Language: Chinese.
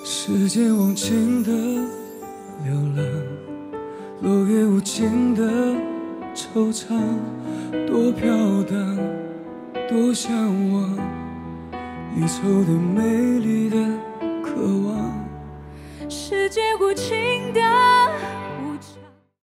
时间忘情的流浪，落叶无情的惆怅，多飘荡，多向往，离愁的美丽的渴望。 世界无情的